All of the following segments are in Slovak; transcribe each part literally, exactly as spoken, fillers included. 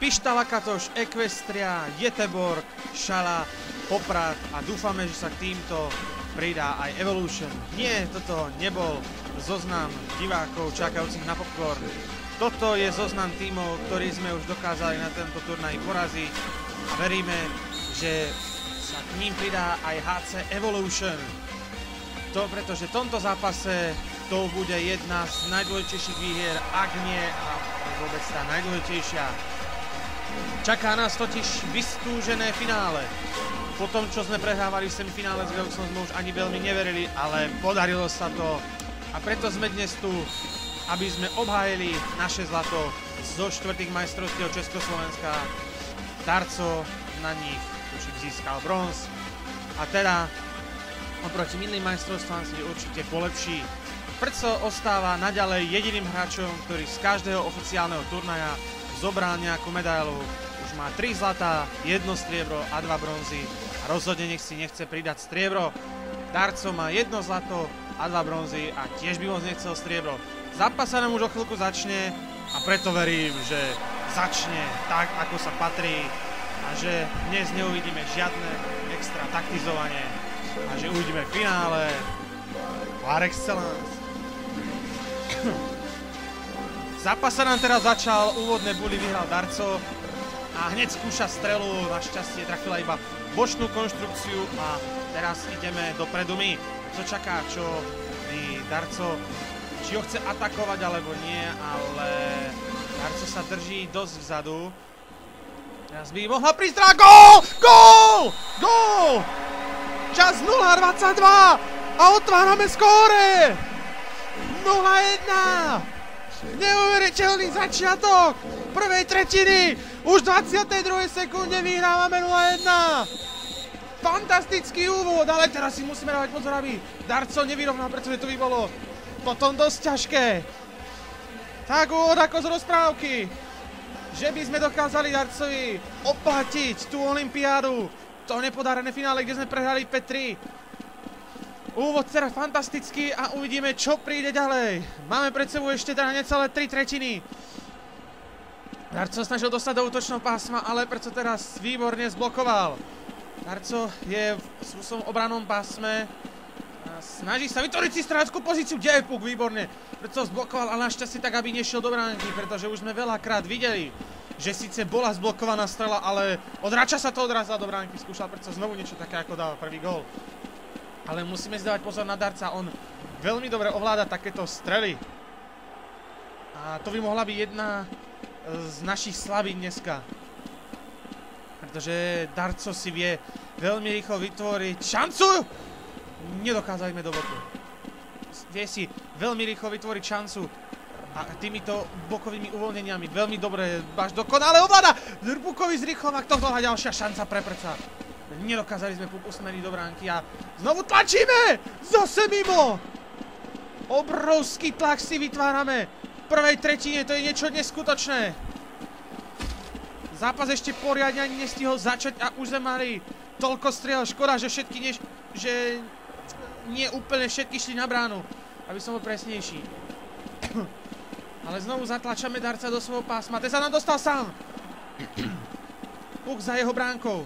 Pišta Lakatoš, Equestria, Göteborg, Šala, Poprad a dúfame, že sa k týmto pridá aj Evolution. Nie, toto nebol zoznam divákov čakajúcich na popcorn. Toto je zoznam tímov, ktorý sme už dokázali na tento turnaj poraziť a veríme, že sa k ním pridá aj há cé Evolution. To pretože v tomto zápase to bude jedna z najdôležitejších výhier, ak nie a vôbec tá najdôležitejšia. Čaká nás totiž vystúžené finále. Po tom, čo sme prehrávali v semifinále s Gauxom, sme už ani veľmi neverili, ale podarilo sa to. A preto sme dnes tu, aby sme obhájili naše zlato zo štvrtých majstrovstiev Československa. Darco na nich už získal bronz. A teda oproti minulým majstrovstvám si určite polepší. Prco ostáva naďalej jediným hráčom, ktorý z každého oficiálneho turnaja zobral nejakú medailu. Už má tri zlatá, jedno striebro a dva bronzy. A rozhodne nech si nechce pridať striebro. Darco má jedno zlato a dva bronzy a tiež by moc nechcel striebro. Zápas sa nám už o chvíľku začne a preto verím, že začne tak, ako sa patrí a že dnes neuvidíme žiadne extra taktizovanie a že uvidíme v finále par excellence. Zápas sa nám teraz začal, úvodné buly vyhral Darco a hneď skúša strelu, našťastie trafila iba bočnú konštrukciu a teraz ideme dopredu my. Co čaká, čo by Darco, či ho chce atakovať alebo nie, ale Darco sa drží dosť vzadu. Teraz by mohla prísť drá, gól! Gól! Gól! Čas nula dvadsaťdva a otvárame skóre! nula jedna! Neuveriteľný začiatok prvej tretiny! Už v dvadsiatej druhej sekunde vyhrávame nula jedna! Fantastický úvod, ale teraz si musíme dávať pozor, aby Darco nevyrovnal, pretože to by bolo potom dosť ťažké. Tak úvod ako z rozprávky, že by sme dokázali Darcovi oplatiť tú olympiádu, to nepodarené finále, kde sme prehrali päť tri. Úvod teda fantastický a uvidíme, čo príde ďalej. Máme pred sebou ešte teda necelé tri tretiny. Darco snažil dostať do útočného pásma, ale Prco teraz výborne zblokoval. Darco je v svojom obranom pásme. Snaží sa vytvoriť si strážskú pozíciu, kde je puk, výborne. Prco zblokoval, ale našťastie tak, aby nešiel do bránky, pretože už sme veľakrát videli, že síce bola zblokovaná strela, ale od Rača sa to odrazila do bránky. Skúšal Prco znovu niečo také, ako dal prvý gól. Ale musíme si dávať pozor na Darca, on veľmi dobre ovláda takéto strely. A to by mohla byť jedna z našich slabín dneska. Pretože Darco si vie veľmi rýchlo vytvoriť šancu! Nedokázali sme do boku. Vie si veľmi rýchlo vytvoriť šancu. A týmito bokovými uvoľneniami veľmi dobre, až dokonale ovláda! Pukový zrýchlovák, to bola ďalšia šanca pre Prca. Nedokázali sme puk usmeriť do bránky a znovu tlačíme! Zase mimo! Obrovský tlak si vytvárame. V prvej tretine to je niečo neskutočné. Zápas ešte poriadne ani nestihol začať a už sme mali toľko striel. Škoda, že všetky než, že nie úplne všetky šli na bránu, aby som bol presnejší. Ale znovu zatlačame Darca do svojho pásma. Ten sa nám dostal sám. Puk za jeho bránkou.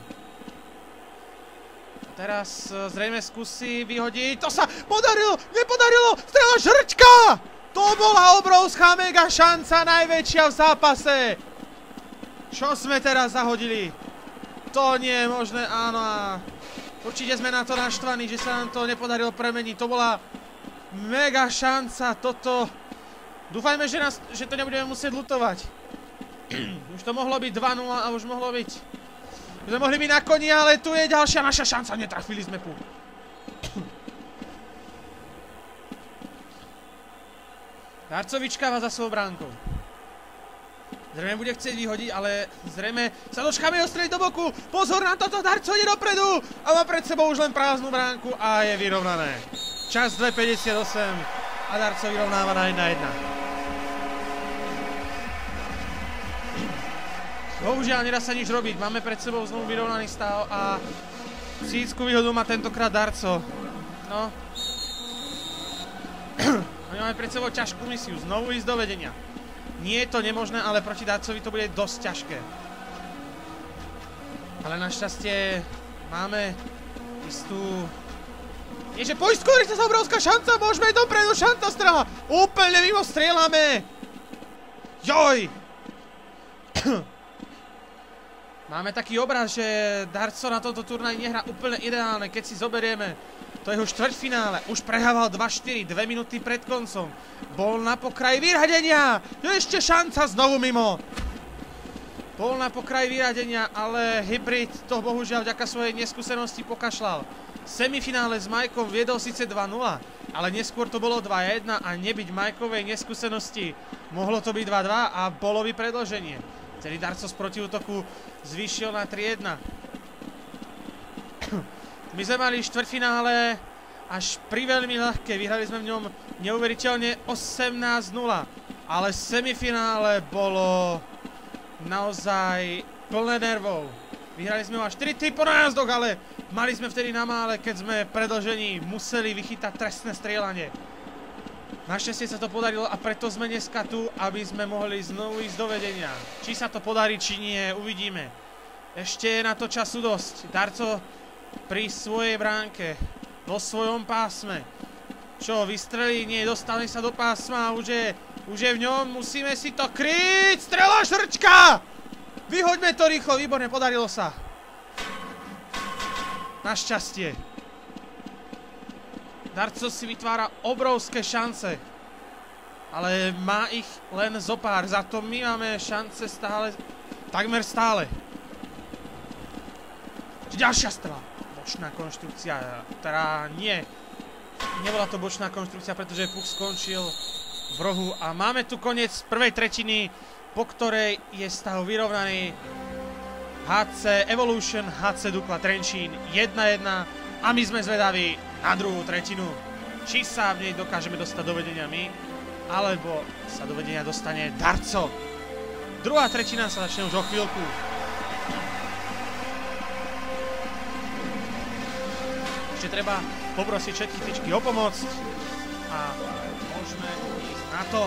Teraz zrejme skúsi vyhodiť. To sa podarilo! Nepodarilo! Strela Žrčka! To bola obrovská mega šanca, najväčšia v zápase. Čo sme teraz zahodili? To nie je možné, áno. A určite sme na to naštvaní, že sa nám to nepodarilo premeniť. To bola mega šanca. Toto... Dúfajme, že, nás, že to nebudeme musieť lutovať. Už to mohlo byť dva nula a už mohlo byť... My sme mohli byť na koni, ale tu je ďalšia naša šanca. Netrafili sme puk. Darco vyčkáva za svojou bránkou. Zrejme bude chcieť vyhodiť, ale zrejme sa dočkáme ostreliť do boku. Pozor na toto, Darco ide dopredu a má pred sebou už len prázdnu bránku a je vyrovnané. Čas dve päťdesiatosem a Darco vyrovnáva na jedna jedna. Bohužiaľ, nedá sa nič robiť. Máme pred sebou znovu vyrovnaný stav a psychickú výhodu má tentokrát Darco. No. My máme pred sebou ťažkú misiu. Znovu ísť do vedenia. Nie je to nemožné, ale proti Darcovi to bude dosť ťažké. Ale našťastie máme istú... Nie, že poď skôr, to je obrovská šanca, môžeme ísť dopredu, šanca strela. Úplne mimo strieľame. Joj. Máme taký obraz, že Darco na tomto turnaji nehrá úplne ideálne, keď si zoberieme to jeho štvrťfinále. Už prehával dva štyri, dve minúty pred koncom. Bol na pokraji vyradenia. Je ešte šanca, znovu mimo. Bol na pokraji vyradenia, ale Hybrid to bohužiaľ vďaka svojej neskúsenosti pokašľal. V semifinále s Majkom viedol síce dva nula, ale neskôr to bolo dva jedna a nebyť Majkovej neskúsenosti mohlo to byť dva dva a bolo by predĺženie. Celý Darco z protiútoku zvýšil na tri jedna. My sme mali štvrťfinále až pri veľmi ľahké, vyhrali sme v ňom neuveriteľne osemnásť nula, ale semifinále bolo naozaj plné nervov. Vyhrali sme ho až štyri tri po nájazdoch, ale mali sme vtedy na mále, keď sme v predĺžení museli vychytať trestné strieľanie. Našťastie sa to podarilo a preto sme dneska tu, aby sme mohli znovu ísť do vedenia. Či sa to podarí, či nie, uvidíme. Ešte je na to času dosť. Darco pri svojej bránke, vo svojom pásme. Čo, vystrelí? Nie, dostali sa do pásma, už je, už je v ňom, musíme si to kryť! Strela Šrčka! Vyhoďme to rýchlo, výborne, podarilo sa. Našťastie. Darco si vytvára obrovské šance, ale má ich len zopár, za to my máme šance stále, takmer stále. Ďalšia strela. Bočná konštrukcia, ktorá nie, nebola to bočná konštrukcia, pretože puk skončil v rohu a máme tu koniec prvej tretiny, po ktorej je stav vyrovnaný. há cé Evolution, há cé Dukla Trenčín jedna jedna a my sme zvedaví na druhú tretinu. Či sa v nej dokážeme dostať do vedenia my, alebo sa do vedenia dostane Darco. Druhá tretina sa začne už o chvíľku. Ešte treba poprosiť všetky tyčky o pomoc a môžeme ísť na to.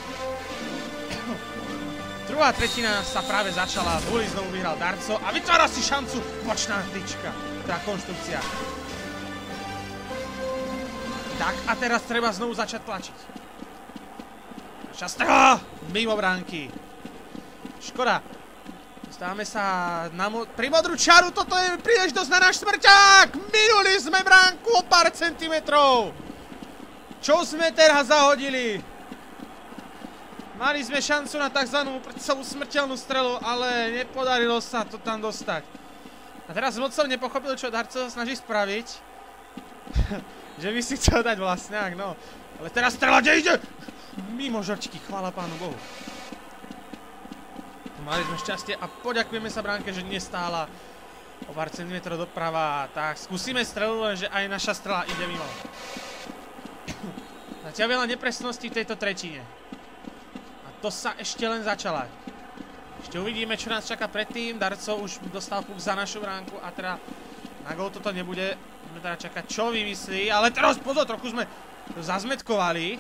Druhá tretina sa práve začala, Bully znovu vyhral Darco a vytvára si šancu bočná tyčka, teda konštrukcia. Tak a teraz treba znovu začať tlačiť. Naša strela mimo bránky. Škoda. Dostávame sa na mo pri modrú čaru, toto je príležitosť na náš smrťák. Minuli sme bránku o pár centimetrov. Čo sme teraz zahodili? Mali sme šancu na takzvanú celú smrteľnú strelu, ale nepodarilo sa to tam dostať. A teraz moc som nepochopil, čo Darco sa snaží spraviť. Že by si chcel dať vlastňák, no. Ale teraz strela, kde ide? Mimo žrčky, chvála pánu Bohu. Mali sme šťastie a poďakujeme sa bránke, že nestála o pár centimetrov doprava. Tak skúsime strelu, lenže aj naša strela ide mimo. Zatiaľ veľa nepresností v tejto tretine. A to sa ešte len začala. Ešte uvidíme, čo nás čaká predtým. Darco už dostal puk za našu bránku a teda na gól toto nebude. Budeme teda čakať, čo vymyslí, ale teraz pozor, trochu sme zazmetkovali.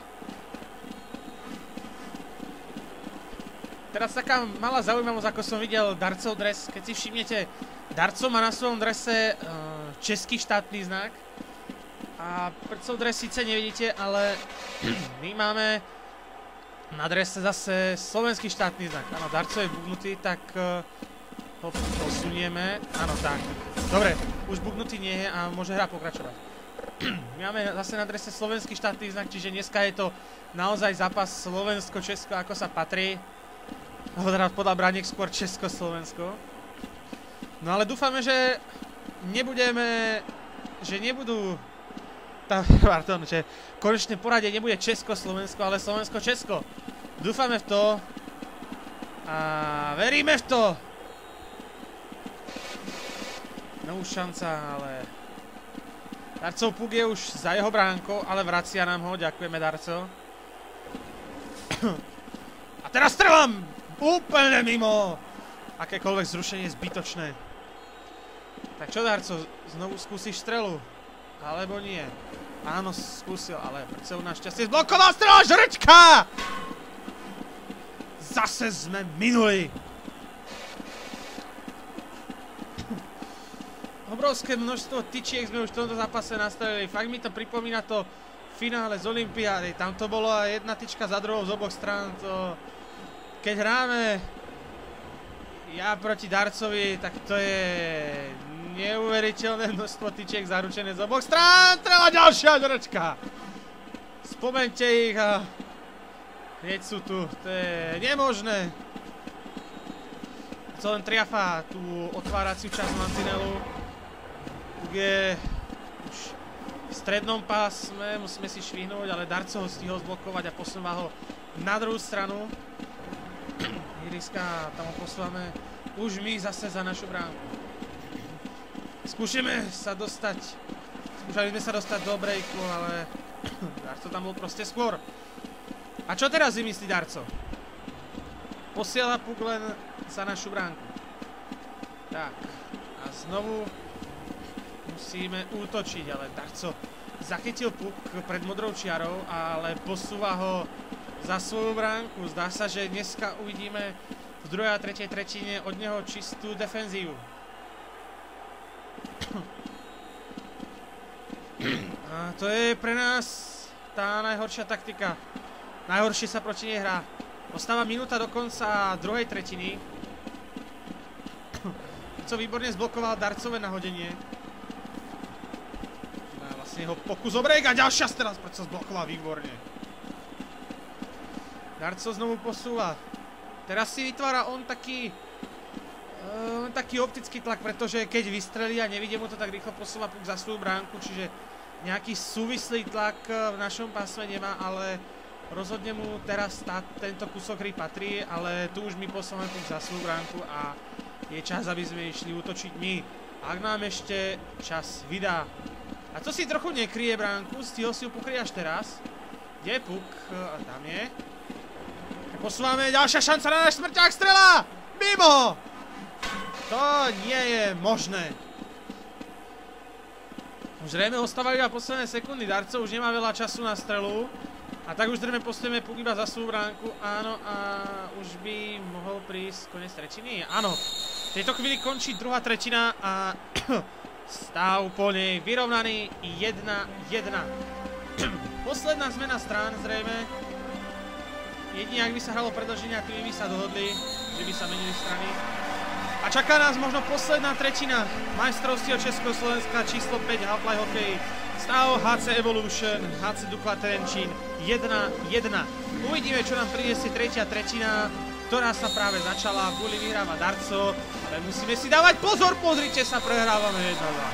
Teraz taká malá zaujímavosť, ako som videl Darcov dres. Keď si všimnete, Darco má na svojom drese uh, český štátny znak. A Prcov dres síce nevidíte, ale my máme na drese zase slovenský štátny znak. Áno, Darco je bugnutý, tak uh, ho posunieme. Áno, tak. Dobre, už bugnutý nie je a môže hra pokračovať. My máme zase na drese slovenský štátny znak, čiže dneska je to naozaj zápas Slovensko-Česko, ako sa patrí. Alebo teda podľa brániek skôr Česko-Slovensko. No ale dúfame, že nebudeme, že nebudú, tá, pardon, že konečne poradie nebude Česko-Slovensko, ale Slovensko-Česko. Dúfame v to a veríme v to. No už šanca, ale Darcov puk je už za jeho bránkou, ale vracia nám ho, ďakujeme Darco. A teraz strelám! Úplne mimo! Akékoľvek zrušenie je zbytočné. Tak čo, Darco, znovu skúsiš strelu? Alebo nie? Áno, skúsil, ale Prcov našťastie zblokoval strela Žrečka! Zase sme minuli. Obrovské množstvo tyčiek sme už v tomto zápase nastavili. Fakt mi to pripomína to finále z olympiády. Tam to bolo aj jedna tyčka za druhou z oboch strán. To... Keď hráme ja proti darcovi, tak to je neuveriteľné množstvo tyčiek zaručené z oboch strán. Treba ďalšia žrčka. Spomente ich a hneď sú tu. To je nemožné. Co len triafa tú otváraciu časť mantinelu. Je už v strednom pásme, musíme si švihnúť, ale Darco ho stihol zblokovať a posúva ho na druhú stranu. Iriska, tam ho posúvame už my zase za našu bránku. Skúšime sa dostať, skúšali sme sa dostať do breaku, ale Darco tam bol proste skôr. A čo teraz vymyslí Darco? Posiela puk len za našu bránku. Tak, a znovu musíme útočiť, ale Darco zachytil puk pred modrou čiarou, ale posúva ho za svoju bránku. Zdá sa, že dneska uvidíme v druhej a tretej tretine od neho čistú defenzívu. A to je pre nás tá najhoršia taktika. Najhoršie sa proti nej hrá. Ostáva minúta do konca druhej tretiny. Co výborne zblokoval Darcové nahodenie. A vlastne jeho pokus o break a ďalšia teraz, prečo sa zblokoval výborne. Darco znovu posúva. Teraz si vytvára on taký uh, taký optický tlak, pretože keď vystrelí a nevidie mu to, tak rýchlo posúva puk za svoju bránku, čiže nejaký súvislý tlak v našom pásme nemá, ale rozhodne mu teraz tá, tento kúsok hry patrí, ale tu už my posúvame puk za svoju bránku a je čas, aby sme išli útočiť my. Ak nám ešte čas vydá. A to si trochu nekryje bránku, stihol si ju pokryť až teraz. Kde je puk? A tam je. Posúvame, ďalšia šanca na náš smrťák, strela! Mimo! To nie je možné. Už zrejme ostávali iba posledné sekundy, Darco už nemá veľa času na strelu. A tak už zrejme postavíme puk iba za svoju bránku, áno, a už by mohol prísť koniec tretiny, áno. V tejto chvíli končí druhá tretina a stav po nej vyrovnaný jedna jedna. Posledná zmena strán zrejme. Jedine, ak by sa hralo predĺženie, a tými by sa dohodli, že by sa menili strany. A čaká nás možno posledná tretina majstrovstiev Československa číslo päť Half-Life Hokej. Stav há cé Evolution, há cé Dukla Trenčín jedna jedna. Uvidíme, čo nám prinesie tretia tretina, ktorá sa práve začala. Buli vyhráva Darco, ale musíme si dávať pozor, pozrite sa, prehrávame jedna dva.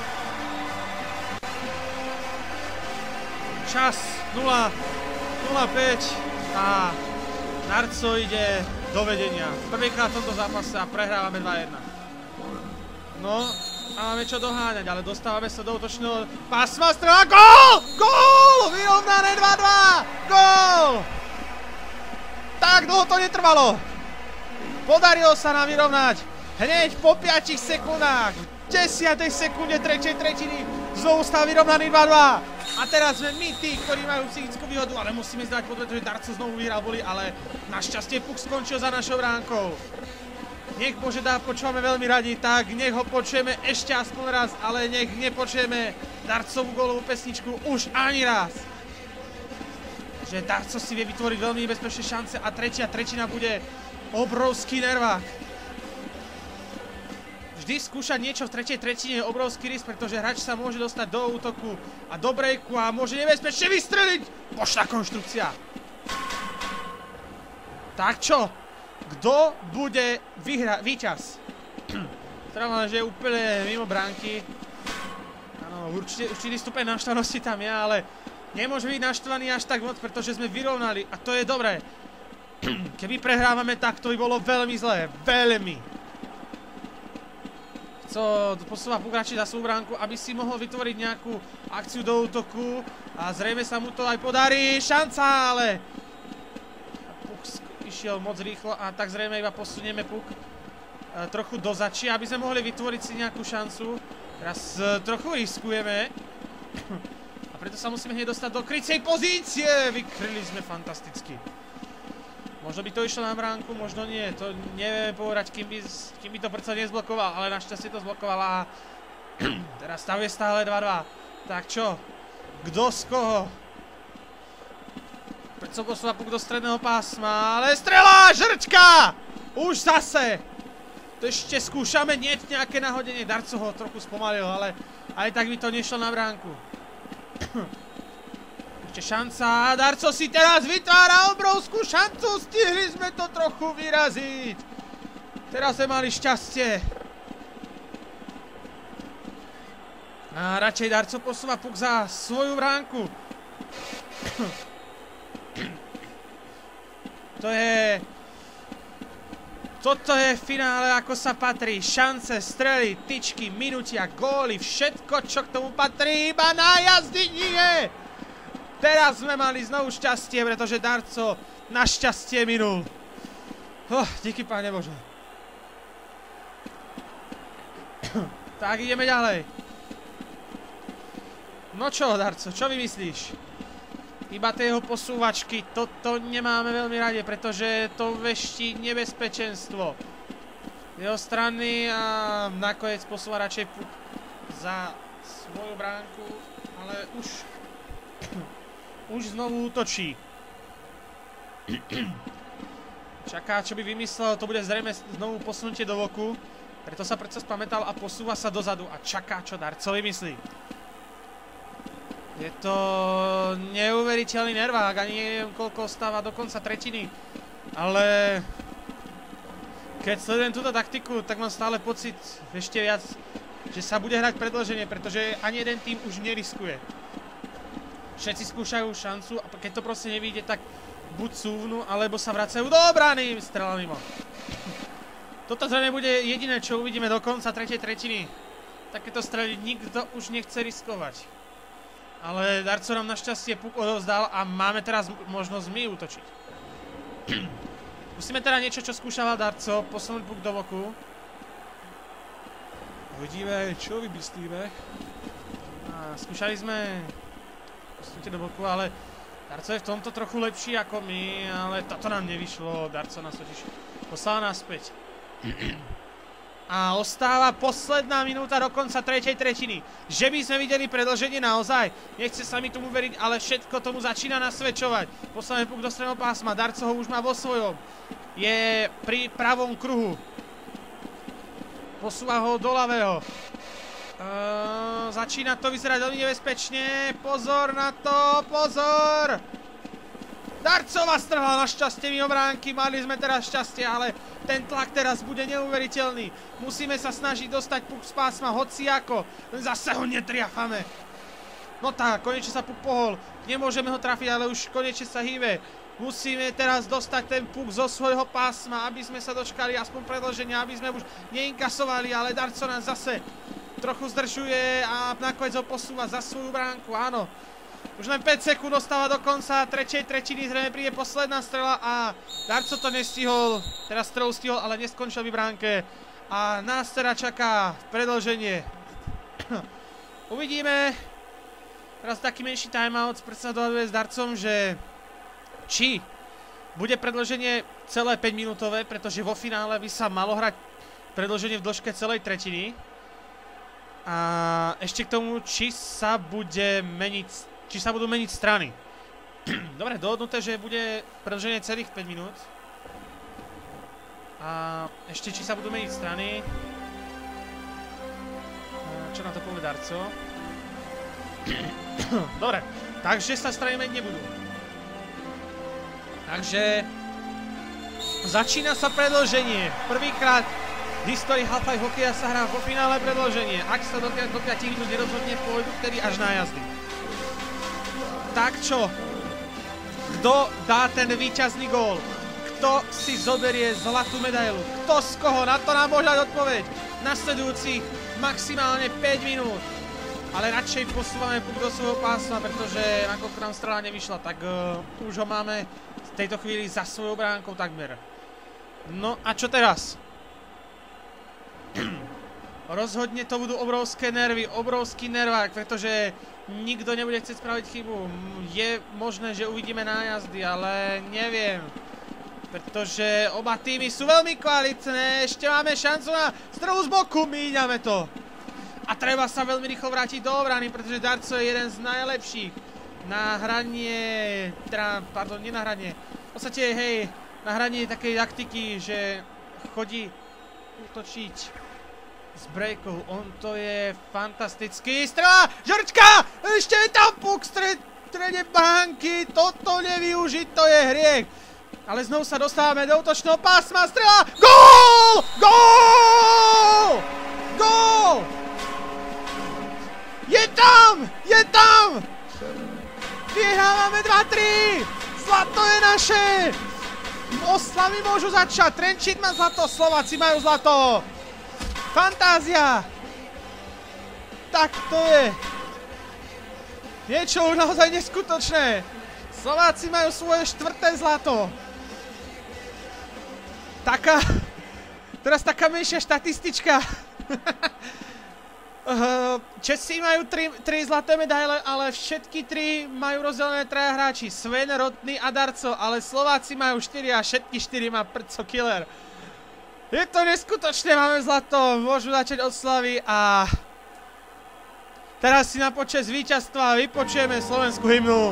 Čas nula nula päť a Darco ide do vedenia. Prvýkrát v tomto zápase a prehrávame dva jedna. No, a máme čo doháňať, ale dostávame sa do útočného pásma, strela, gól! Gól! Vyrovnané dva dva! Gól! Tak dlho to netrvalo. Podarilo sa nám vyrovnať hneď po piatich sekundách. V desiatej sekunde tretej tretiny znovu stav vyrovnaný dva dva. A teraz sme my tí, ktorí majú psychickú výhodu, ale musíme zdať podľa toho, že Darco znovu vyhral boli, ale našťastie puk skončil za našou bránkou. Nech Bože dá, počúvame veľmi radi, tak nech ho počujeme ešte aspoň raz, ale nech nepočujeme Darcovú gólovú pesničku už ani raz. Že Darco si vie vytvoriť veľmi nebezpečné šance a tretia tretina bude obrovský nervák. Vždy skúšať niečo v tretej tretine je obrovský risk, pretože hráč sa môže dostať do útoku a do breaku a môže nebezpečne vystreliť. Božná konštrukcia. Tak čo? Kto bude víťaz? Strávame, že je úplne mimo bránky. Áno, určite, určitý stupeň naštvanosti tam je, ale nemôže byť naštvaný až tak moc, pretože sme vyrovnali a to je dobré. Keby prehrávame tak, to by bolo veľmi zlé. Veľmi. Co posúva puk radšej za svoju bránku, aby si mohol vytvoriť nejakú akciu do útoku a zrejme sa mu to aj podarí. Šanca, ale puk išiel moc rýchlo a tak zrejme iba posunieme puk trochu do začia, aby sme mohli vytvoriť si nejakú šancu. Teraz trochu riskujeme a preto sa musíme hneď dostať do krycej pozície. Vykryli sme fantasticky. Možno by to išlo na bránku, možno nie. To nevieme povedať, kým by, kým by to predsa nezblokoval, ale našťastie to zblokoval a Teraz stav je stále dva dva. Tak čo? Kdo z koho? Preco posúva puk do stredného pásma, ale strela! Žrčka! Už zase! To ešte skúšame, nie nejaké nahodenie. Darco ho trochu spomalil, ale aj tak by to nešlo na bránku. Ešte šanca. Darco si teraz vytvára obrovskú šancu. Stihli sme to trochu vyraziť. Teraz sme mali šťastie. A radšej Darco posúva puk za svoju bránku. To je... Toto je finále, ako sa patrí. Šance, strely, tyčky, minutia, góly, všetko, čo k tomu patrí. Iba nájazdy nie! Teraz sme mali znovu šťastie, pretože Darco našťastie minul. Oh, díky Páne Bože. Tak ideme ďalej. No čo, Darco, čo vymyslíš? Iba tie jeho posúvačky, toto nemáme veľmi rade, pretože to veští nebezpečenstvo. Jeho strany a nakoniec posúva radšej puk za svoju bránku, ale už, už znovu útočí. Čaká, čo by vymyslel, to bude zrejme znovu posunutie do voku, preto sa predsa spamätal a posúva sa dozadu a čaká, čo Darco vymyslí. Je to neuveriteľný nervák, ani neviem, koľko ostáva do konca tretiny. Ale keď sledujem túto taktiku, tak mám stále pocit ešte viac, že sa bude hrať predĺženie, pretože ani jeden tým už neriskuje. Všetci skúšajú šancu a keď to proste nevíde, tak buď súvnu, alebo sa vracajú do obrany. Strela mimo. Toto zrejme bude jediné, čo uvidíme do konca tretej tretiny. Takéto strely nikto už nechce riskovať. Ale Darco nám našťastie puk odovzdal a máme teraz možnosť my útočiť. Musíme teda niečo, čo skúšava Darco, posunúť puk do boku. Uvidíme, čo vymyslíme. A skúšali sme posunutie do boku, ale Darco je v tomto trochu lepší ako my, ale toto nám nevyšlo. Darco nás totiž poslal naspäť. A ostáva posledná minúta do konca tretej tretiny. Že by sme videli predĺženie naozaj? Nechce sa mi tomu veriť, ale všetko tomu začína nasvedčovať. Posledný puk do stredného pásma. Darco ho už má vo svojom. Je pri pravom kruhu. Posúva ho do ľavého. Ehm, začína to vyzerať veľmi nebezpečne. Pozor na to, pozor! Darcova strhla našťastie mimo bránky, mali sme teraz šťastie, ale ten tlak teraz bude neuveriteľný. Musíme sa snažiť dostať puk z pásma hociako, zase ho netriafame. No tak, konečne sa puk pohol, nemôžeme ho trafiť, ale už konečne sa hýbe. Musíme teraz dostať ten puk zo svojho pásma, aby sme sa dočkali aspoň predĺženia, aby sme už neinkasovali, ale Darco nás zase trochu zdržuje a nakoniec ho posúva za svoju bránku, áno. Už len päť sekúnd ostáva do konca tretej tretiny, zrejme príde posledná strela a Darco to nestihol, teraz strelu stihol, ale neskončil v bránke a nás teda čaká predĺženie. Uvidíme, teraz taký menší timeout, predsa dohaduje s Darcom, že či bude predĺženie celé päť minútové, pretože vo finále by sa malo hrať predĺženie v dĺžke celej tretiny a ešte k tomu, či sa bude meniť či sa budú meniť strany. Dobre, dohodnuté, že bude predĺženie celých päť minút. A ešte či sa budú meniť strany. Čo na to povie Darco? Dobre, takže sa strany meniť nebudú. Takže začína sa predĺženie. Prvýkrát v histórii Half-Life hokeja sa hrá vo finále predĺženie. Ak sa do päť minút nerozhodne, pôjdu vtedy až na jazdy. Tak čo? Kto dá ten víťazný gól? Kto si zoberie zlatú medailu? Kto z koho? Na to nám môže dať odpoveď. Nasledujúcich maximálne päť minút. Ale radšej posúvame puk do svojho pásma, pretože nakoľko nám strela nevyšla, tak uh, už ho máme v tejto chvíli za svojou bránkou takmer. No a čo teraz? Rozhodne to budú obrovské nervy, obrovský nervák, pretože nikto nebude chcieť spraviť chybu. Je možné, že uvidíme nájazdy, ale neviem. Pretože oba týmy sú veľmi kvalitné, ešte máme šancu na strelu z boku, míňame to. A treba sa veľmi rýchlo vrátiť do obrany, pretože Darco je jeden z najlepších na hranie, teda, pardon, nie na hranie, v podstate, hej, na hranie takej taktiky, že chodí útočiť z breakov. On to je fantastický. Strela! Žorčka! Ešte je tam puk v strede banky. Toto nevyužiť, to je hriech. Ale znovu sa dostávame do útočného pásma. Strela! Gól! Gól! Gól! Je tam! Je tam! Vyhrávame dva tri! Zlato je naše! Oslavy môžu začať. Trenčín má zlato, Slováci majú zlato. Fantázia! Tak to je. Niečo už naozaj neskutočné. Slováci majú svoje štvrté zlato. Taká... Teraz taká menšia štatistička. Česi majú tri zlaté medaile, ale všetky tri majú rozdelené traja hráči. Sven, Rotný a Darco, ale Slováci majú štyri a všetky štyri má Prco Killer. Je to neskutočné, máme zlato, môžu začať oslavy a... Teraz si na počesť víťazstva vypočujeme slovenskú hymnu.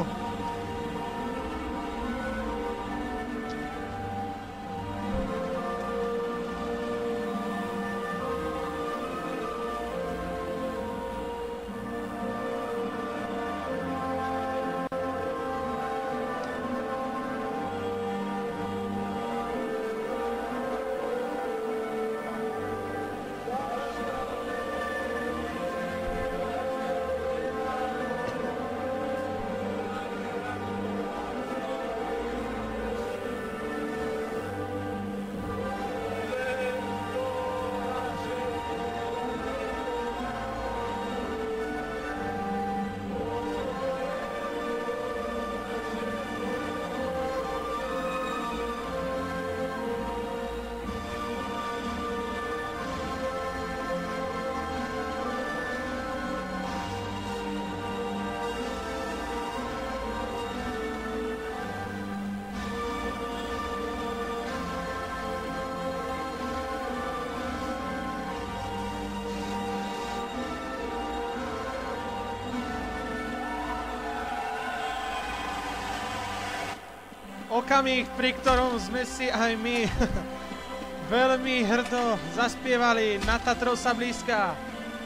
Okamih, pri ktorom sme si aj my veľmi hrdo zaspievali. Na Tatrou sa blízka.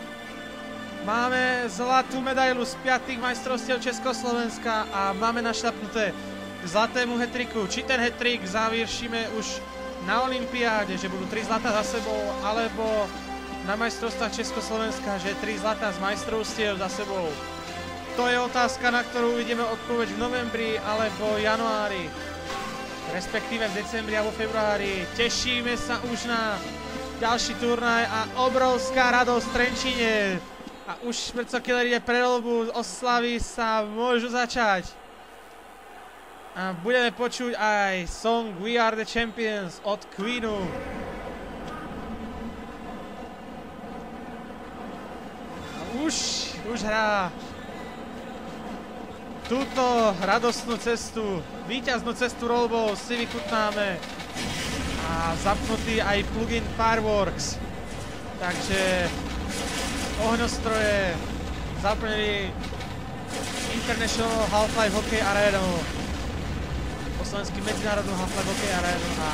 Máme zlatú medailu z piatých majstrovstiev Československa a máme našľapnuté k zlatému hat-tricku. Či ten hat-trick završíme už na olympiáde, že budú tri zlatá za sebou, alebo na majstrovstvách Československa, že tri zlatá z majstrovstiev za sebou. To je otázka, na ktorú uvidíme odpoveď v novembri alebo januári. Respektíve v decembri alebo februári. Tešíme sa už na ďalší turnaj a obrovská radosť v Trenčíne. A už Prco Killer ide pre roľbu, oslavy sa môžu začať. A budeme počuť aj song We Are The Champions od Queenu. A už, už hrá túto radostnú cestu, víťaznú cestu roľbou si vychutnáme a zapnutý aj plugin Fireworks. Takže ohňostroje zaplnili International Half-Life Hockey Arenu, po slovensky medzinárodnú Half-Life Hockey Arenu a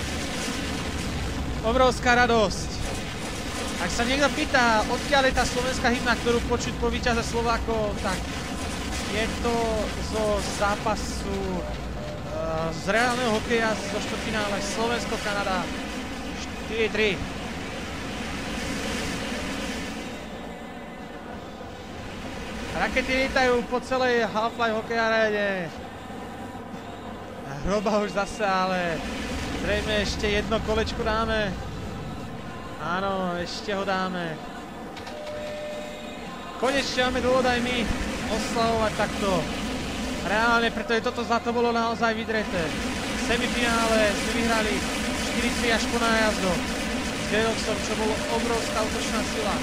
obrovská radosť. Ak sa niekto pýta, odkiaľ je tá slovenská hymna, ktorú počuť po víťaze Slovákov, tak je to zo zápasu uh, z reálneho hokeja zo štvrťfinále Slovensko-Kanada štyri tri. Rakety lítajú po celej Half-Life Hockey aréne. Hroba už zase, ale zrejme ešte jedno kolečko dáme. Áno, ešte ho dáme. Konečne máme dôvod aj my oslavovať takto. Reálne, pretože toto zlato bolo naozaj vydreté. V semifinále sme vyhrali štyri tri až po nájazdok s Gedoxom, čo bolo obrovská útočná sila.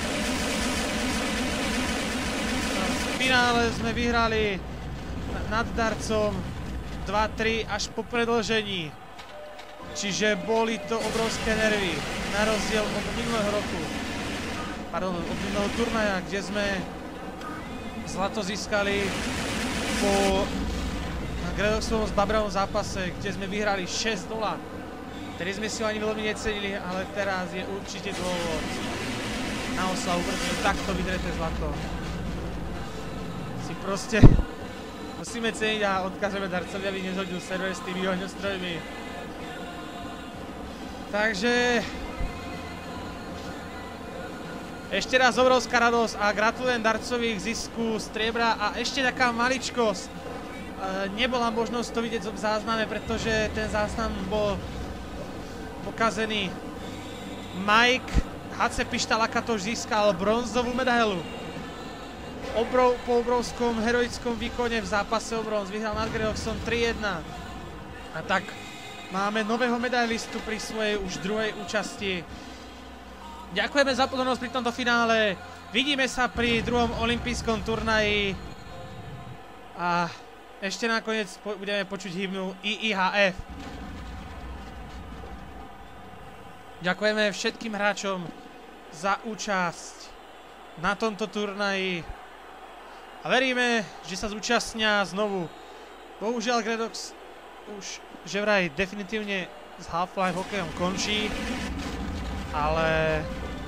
V finále sme vyhrali nad Darcom dva tri až po predĺžení. Čiže boli to obrovské nervy, na rozdiel od minulého roku. pardon, od minulého turnaja, kde sme zlato získali po Gredoxovom s Babrovom zápase, kde sme vyhrali šesť nula. Tedy sme si ho ani veľmi necenili, ale teraz je určite dôvod na oslavu, pretože takto vydreté zlato si proste musíme ceniť a odkážeme darcovi, aby nezhodil server s tými ohňostrojmi. Takže ešte raz obrovská radosť a gratulujem darcovi k zisku striebra a ešte taká maličkosť. E, nebola možnosť to vidieť v zázname, pretože ten záznam bol pokazený. Mike há cé Pištalakatoš získal bronzovú medailu. Obrov, po obrovskom heroickom výkone v zápase o bronz vyhral nad Gredoxom tri jedna. A tak máme nového medailistu pri svojej už druhej účasti. Ďakujeme za pozornosť pri tomto finále. Vidíme sa pri druhom olympijskom turnaji. A ešte nakoniec budeme počuť hymnu í í há ef. Ďakujeme všetkým hráčom za účasť na tomto turnaji. A veríme, že sa zúčastnia znovu. Bohužiaľ Gredox už že vraj definitívne s Half-Life hokejom končí. Ale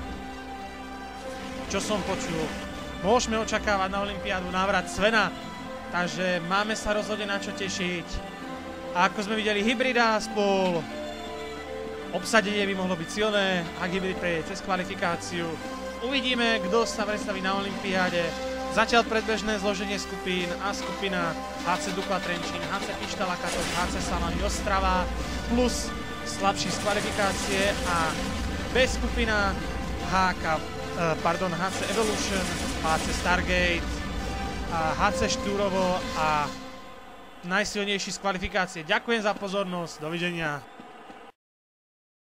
čo som počul, môžeme očakávať na olympiádu návrat Svena. Takže máme sa rozhodne na čo tešiť. A ako sme videli, hybrida spol. Obsadenie by mohlo byť silné, ak hybrid prejde cez kvalifikáciu. Uvidíme, kto sa predstaví na olympiáde. Zatiaľ predbežné zloženie skupín a skupina há cé Dukla Trenčín, há cé Pištalakatoš, há cé Salany Ostrava plus slabší z kvalifikácie a B skupina há ká, pardon, há cé Evolution, há cé Stargate, a há cé Štúrovo a najsilnejší z kvalifikácie. Ďakujem za pozornosť, dovidenia.